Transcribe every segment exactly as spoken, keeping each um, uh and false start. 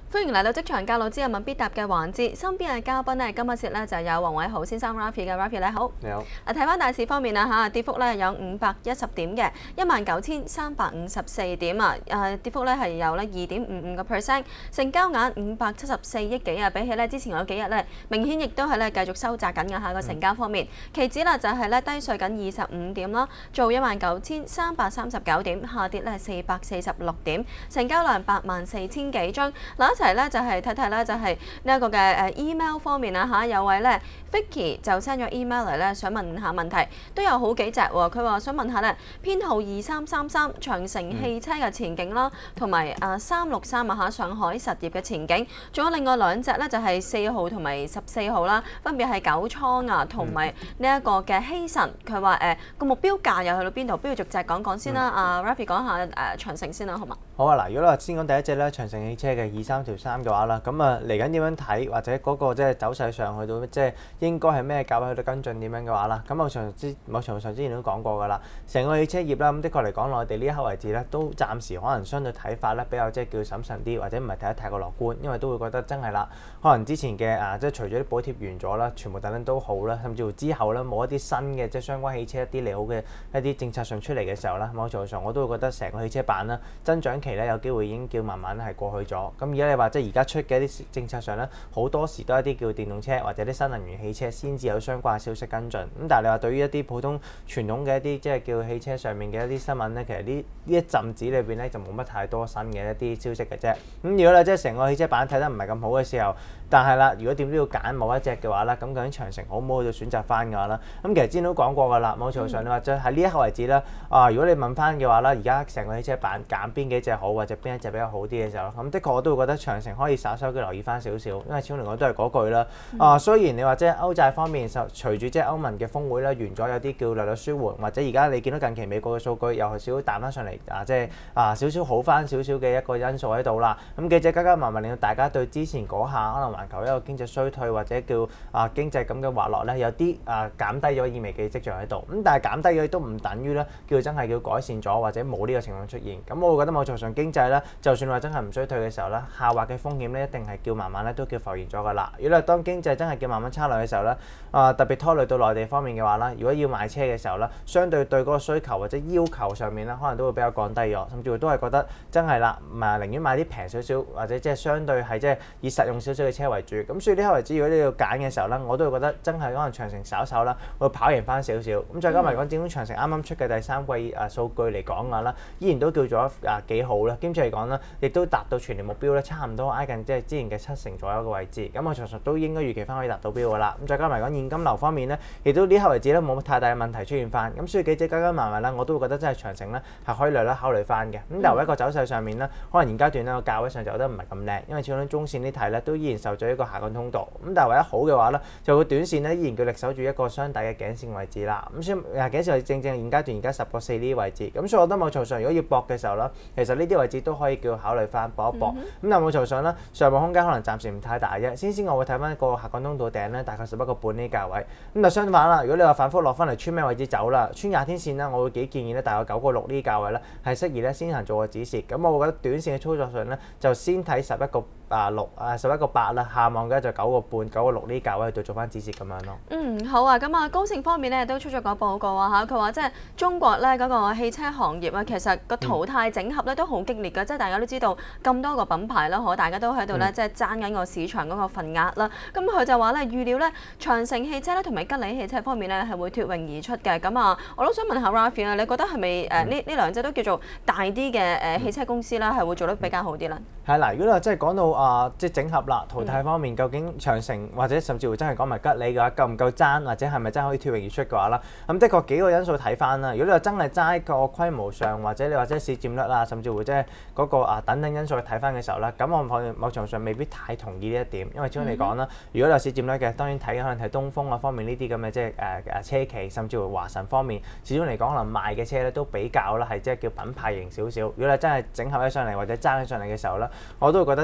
歡迎嚟到職場教路之後問必答嘅環節，身邊嘅嘉賓呢，今日節呢就有黃偉豪先生 Rafi 嘅 Rafi 你好。 你好。 啊，睇翻大市方面啊嚇，跌幅呢有五百一十點嘅，一萬九千三百五十四點啊，誒跌幅呢係有呢二點五五個 percent，成交額五百七十四億幾啊，比起呢之前嗰幾日呢，明顯亦都係呢繼續收窄緊嘅下個成交方面。期指啦就係呢低水緊二十五點啦，做一萬九千三百三十九點，下跌呢係四百四十六點，成交量八萬四千幾張。嗱，一齊咧就係睇睇咧，就係呢一個嘅誒 email 方面啊嚇，有位咧 Vicky 就 send 咗 email 嚟咧，想問下問題，都有好幾隻喎。佢話想問下咧，編號二三三三長城汽車嘅前景啦，同埋誒三六三啊嚇上海實業嘅前景，仲有另外兩隻咧就係四號同埋十四號啦，分別係九倉啊同埋呢一個嘅希慎。佢話誒個目標價又去到邊度？不如逐隻講講先啦。阿 Rafi 講下誒長城先啦，好嘛？ 好啊，嗱，如果你話先講第一隻咧，長城汽車嘅二三條三嘅話啦，咁啊嚟緊點樣睇，或者嗰個即係走勢上去到即係應該係咩價位去到跟進點樣嘅話啦，咁某程度之某程度上之前都講過㗎啦，成個汽車業啦，咁的確嚟講內地呢一刻為止咧，都暫時可能相對睇法咧比較即係叫審慎啲，或者唔係睇得太過樂觀，因為都會覺得真係啦，可能之前嘅啊即係除咗啲補貼完咗啦，全部等等都好啦，甚至乎之後咧冇一啲新嘅即係相關汽車一啲利好嘅一啲政策上出嚟嘅時候咧，某程度上我都會覺得成個汽車板啦增長期咧有機會已經叫慢慢係過去咗。咁而家你話即係而家出嘅一啲政策上咧，好多時都係一啲叫電動車或者啲新能源汽車先至有相關嘅消息跟進。咁但係你話對於一啲普通傳統嘅一啲即係叫汽車上面嘅一啲新聞咧，其實呢呢一陣子裏邊咧就冇乜太多新嘅一啲消息嘅啫。咁如果你即係成個汽車板睇得唔係咁好嘅時候，但係啦，如果點都要揀某一隻嘅話啦，咁究竟長城好唔好去選擇翻嘅話啦？咁其實之前都講過㗎啦，某程度上你話即係喺呢一刻為止啦，啊如果你問翻嘅話啦，而家成個汽車板揀邊幾隻好，或者邊一隻比較好啲嘅時候，咁的確我都會覺得長城可以稍稍嘅留意翻少少，因為始終嚟講都係嗰句啦。啊雖然你話即係歐債方面就隨住即係歐盟嘅峰會咧完咗，有啲叫略略舒緩，或者而家你見到近期美國嘅數據又係少少彈翻上嚟啊，即係啊少少好翻少少嘅一個因素喺度啦。咁幾隻加加埋埋令到大家對之前嗰下可能環球一個經濟衰退或者叫啊經濟咁嘅滑落咧，有啲啊減低咗意味嘅跡象喺度。咁但係減低咗都唔等於咧叫真係叫改善咗或者冇呢個情況出現。咁我會覺得某程度上經濟咧，就算話真係唔衰退嘅時候咧，下滑嘅風險咧一定係叫慢慢咧都叫浮現咗㗎啦。如果你當經濟真係叫慢慢差落嘅時候咧，啊特別拖累到內地方面嘅話啦，如果要買車嘅時候咧，相對對嗰個需求或者要求上面咧，可能都會比較降低咗，甚至乎都係覺得真係啦，唔係寧願買啲平少少或者即係相對係即係以實用少少嘅車為主。咁所以呢刻為止，如果你要揀嘅時候咧，我都會覺得真係可能長城稍稍啦，會跑贏翻少少。咁再加埋講，整統長城啱啱出嘅第三季啊數據嚟講嘅話啦，依然都叫做啊幾好啦。兼且嚟講啦，亦都達到全年目標咧，差唔多挨近即係之前嘅七成左右嘅位置。咁我長城都應該預期翻可以達到標㗎啦。咁再加埋講現金流方面咧，亦都呢刻為止咧冇乜太大嘅問題出現翻。咁所以幾隻加加埋埋啦，我都會覺得真係長城咧係可以略略考慮翻嘅。咁但係一個走勢上面咧，可能現階段咧個價位上就覺得唔係咁靚，因為始終中線呢題咧都依然受咗一個下降通道。咁但係唯一好嘅話咧，就個短線咧依然叫力守住一個雙底嘅頸線位置啦。咁所以啊頸線位正正現階段而家十個四呢啲位置。咁所以我覺得某程度上如果要搏嘅時候咧，其實呢啲位置都可以叫考慮翻搏一搏。咁、嗯、但係某程度上咧，上望空間可能暫時唔太大啫。先先我會睇翻個下降通道頂咧，大概十一個半呢啲價位。咁就相反啦，如果你話反覆落翻嚟穿咩位置走啦，穿廿天線咧，我會幾建議咧，大概九個六呢啲價位咧係適宜咧先行做個止蝕。咁我會覺得短線嘅操作上咧，就先睇十一個啊六啊十一個八啦，下望嘅就九個半、九個六呢啲價位去到做翻止蝕咁樣咯。 嗯，好啊，咁啊高盛方面咧都出咗個報告啊嚇，佢話即係中國咧嗰個汽車行業啊，其實個淘汰整合咧都好激烈㗎，即係大家都知道咁多個品牌啦，可大家都喺度咧即係爭緊個市場嗰個份額啦。咁佢就話咧預料咧長城汽車咧同埋吉利汽車方面咧係會脫穎而出嘅。咁啊，我都想問下 Rafi 啊，你覺得係咪誒呢呢兩隻都叫做大啲嘅誒汽車公司啦，係會做得比較好啲咧？ 係嗱，如果你話真係講到啊，即係整合啦，淘汰方面，究竟長城或者甚至乎真係講埋吉利嘅話，夠唔夠爭，或者係咪真係可以脫穎而出嘅話啦？咁的確幾個因素睇翻啦。如果你話真係齋個規模上，或者你話即係市佔率啊，甚至乎即係嗰個啊等等因素去睇翻嘅時候咧，咁我某程度上未必太同意呢一點，因為始終嚟講啦，如果你話市佔率嘅，當然睇可能睇東風啊方面呢啲咁嘅即係誒誒車企，甚至乎華晨方面，始終嚟講可能賣嘅車咧都比較啦係即係叫品牌型少少。如果你真係整合起上嚟或者爭起上嚟嘅時候咧，我都會覺得真係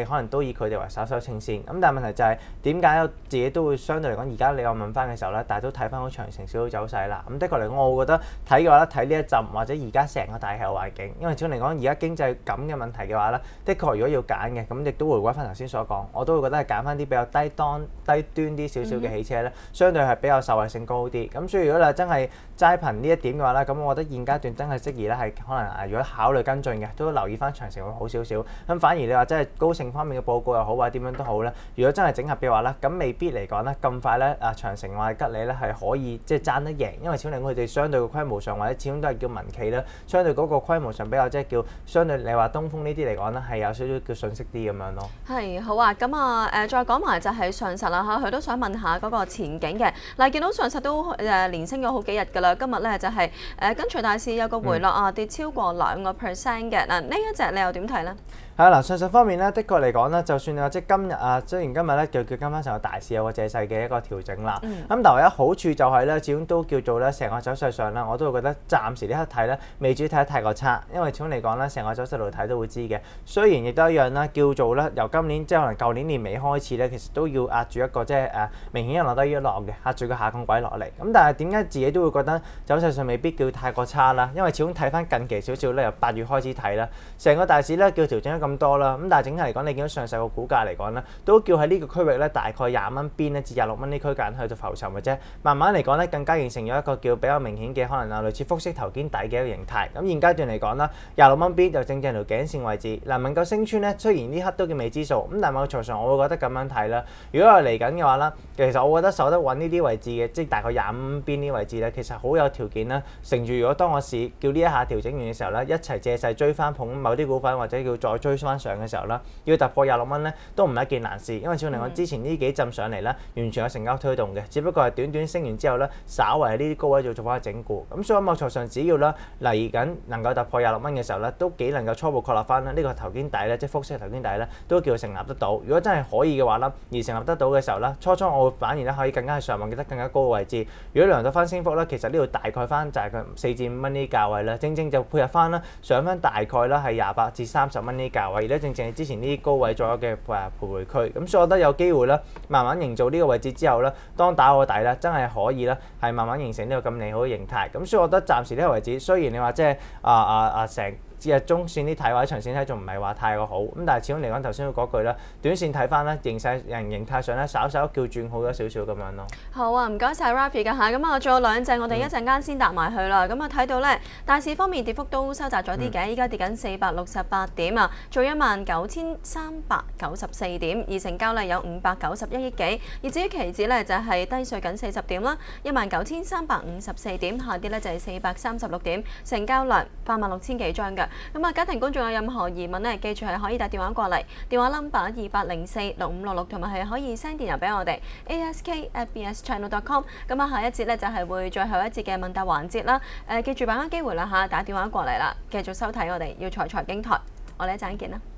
你可能都以佢哋為稍稍稱先。咁但係問題就係點解我自己都會相對嚟講，而家你我問翻嘅時候咧，但係都睇翻好長城少少走勢啦。咁的確嚟講，我會覺得睇嘅話咧，睇呢一陣或者而家成個大氣候環境，因為始終嚟講而家經濟咁嘅問題嘅話咧，的確如果要揀嘅，咁亦都回歸翻頭先所講，我都會覺得係揀翻啲比較低端低端啲少少嘅汽車咧，相對係比較受惠性高啲。咁所以如果你真係齋憑呢一點嘅話咧，咁我覺得現階段真係適宜咧係可能誒，如果考慮跟進嘅，都留意翻長城會好少少。咁反而你話真係高盛方面嘅報告又好或者點樣都好咧，如果真係整合嘅話咧，咁未必嚟講咧咁快咧啊長城或者吉利咧係可以即係爭得贏，因為始終嚟講佢哋相對嘅規模上或者始終都係叫民企啦，相對嗰個規模上比較即係叫相對你話東風呢啲嚟講咧係有少少叫遜色啲咁樣咯。係好啊，咁啊誒再講埋就係上實啦嚇，佢都想問下嗰個前景嘅。嗱，見到上實都誒連升咗好幾日㗎啦，今日咧就係誒跟隨大市有個回落啊，跌超過兩個 percent 嘅。嗱，呢一隻你又點睇咧？ 係啦，上述方面咧，的確嚟講咧，就算你話即係今日啊，雖然今日咧叫叫跟翻上個大市有個借勢嘅一個調整啦，咁、嗯、但係唯一好處就係咧，始終都叫做咧成個走勢上啦，我都會覺得暫時呢刻睇咧，未至於睇得太過差，因為始終嚟講咧，成個走勢度睇都會知嘅。雖然亦都一樣啦，叫做咧由今年即係可能舊年年尾開始咧，其實都要壓住一個即係誒明顯一落低一落嘅壓住個下降軌落嚟。咁但係點解自己都會覺得走勢上未必叫太過差啦？因為始終睇翻近期少少咧，由八月開始睇啦，成個大市咧叫調整咗咁多啦，咁但係整體嚟講，你見到上世個股價嚟講咧，都叫喺呢個區域咧，大概廿蚊邊咧至廿六蚊呢區間去到浮沉嘅啫。慢慢嚟講咧，更加形成咗一個叫比較明顯嘅可能啊，類似複式頭肩底嘅一個形態。咁現階段嚟講啦，廿六蚊邊就正正條頸線位置，能唔能夠升穿咧？雖然呢刻都叫未知數，咁但係某程度上我會覺得咁樣睇啦。如果係嚟緊嘅話啦，其實我覺得守得穩呢啲位置嘅，即係大概廿五蚊邊呢位置咧，其實好有條件啦。乘住如果當我市叫呢一下調整完嘅時候咧，一齊借勢追翻捧某啲股份或者叫再追翻上嘅時候啦。要突破廿六蚊咧，都唔係一件難事，因為始終嚟講之前呢幾陣上嚟咧，完全有成交推動嘅，只不過係短短升完之後咧，稍為喺呢啲高位做做翻整固。咁所以某程度上，只要咧嚟緊能夠突破廿六蚊嘅時候咧，都幾能夠初步確立翻咧呢個頭肩底咧，即係複式頭肩底咧，都叫成立得到。如果真係可以嘅話啦，而成立得到嘅時候咧，初初我會反而咧可以更加係上望記得更加高嘅位置。如果量到翻升幅咧，其實呢度大概翻就係佢四至五蚊呢啲價位啦，正正就配合翻啦，上翻大概啦係廿八至三十蚊呢啲價位，而咧正正係之前呢啲高位左右嘅誒徘徊區，咁所以我覺得有機會咧，慢慢營造呢個位置之後咧，當打個底咧，真係可以咧，係慢慢形成呢個咁利好嘅形態。咁所以我覺得暫時呢個位置，雖然你話即係啊啊啊成。只係中線啲睇或者長線睇仲唔係話太過好，咁但係始終嚟講頭先嗰句啦，短線睇翻咧形勢形形態上咧稍稍叫轉好咗少少咁樣咯。 好啊，唔該晒 Rafi 㗎嚇，咁啊仲有兩隻，我哋一陣間先答埋去啦。咁啊睇到咧大市方面跌幅都收窄咗啲嘅，依家跌緊四百六十八點啊，做一萬九千三百九十四點，而成交咧有五百九十一億幾。而至於期指咧就係低水緊四十點啦，一萬九千三百五十四點，下跌咧就係四百三十六點，成交量八萬六千幾張嘅。咁啊，家庭觀眾有任何疑問咧，記住係可以打電話過嚟，電話 number 二八零四六五六六，同埋係可以 send 電郵俾我哋 A S K at b s channel dot com。咁啊，下一節咧就係會最後一節嘅問答環節啦。誒，記住把握機會啦嚇，打電話過嚟啦，繼續收睇我哋耀才財經台，我哋一陣見啦。